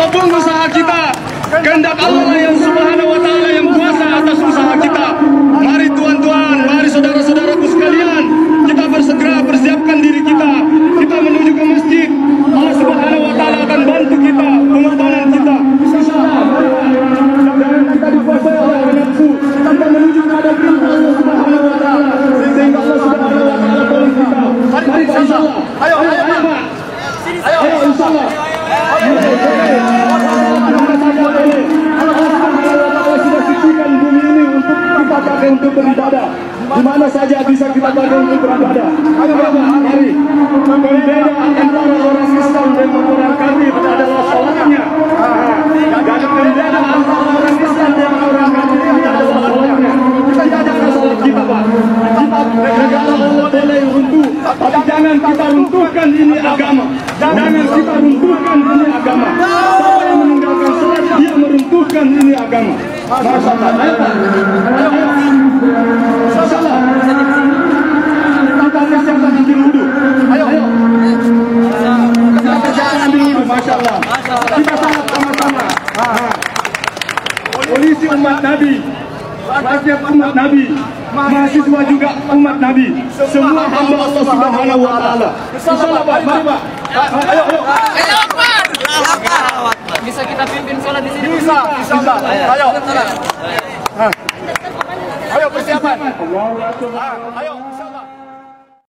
apapun usaha kita, kehendak Allah yang Subhanahu wa Ta'ala yang kuasa atas usaha kita. Mari tuan-tuan, mari saudara-saudaraku sekalian, kita bersegera persiapkan diri kita. Kita menuju ke masjid. Allah Subhanahu wa Ta'ala akan bantu kita, pengorbanan kita. Jangan kita dikuasai oleh nafsu. Kita menuju kepada perintah Allah Subhanahu wa Ta'ala. Sehingga Allah Subhanahu wa Ta'ala tolong kita. Mari insyaallah. Ayo Pak. Ayo insyaallah. Untuk beribadah, di mana saja bisa kita pakai untuk beribadah. Ayo Bapak, mari. Berbeda antara orang Islam dan orang kafir adalah sholatnya. Dan berbeda antara orang Islam dan orang kafir adalah sholatnya. Kita jaga sholat kita, Pak. Kita negara Allah boleh runtuh, tapi jangan kita runtuhkan ini agama. Jangan kita runtuhkan ini agama. Siapa yang meninggalkan sholat, dia meruntuhkan ini agama. Masyaallah. Ayo Pak. Masyaallah. Kita persiapkan ambil wudhu. Ayo. Kita persiapkan ambil wudhu. Masyaallah. Kita salat sama-sama. Polisi umat Nabi, rakyat umat Nabi, mahasiswa juga umat Nabi, semua hamba Allah Subhanahu wa Ta'ala. Insyaallah Pak, mari Pak. Ayo. Bisa kita pimpin sholat di sini? Bisa. Ayo. Ayo persiapan. Ayo.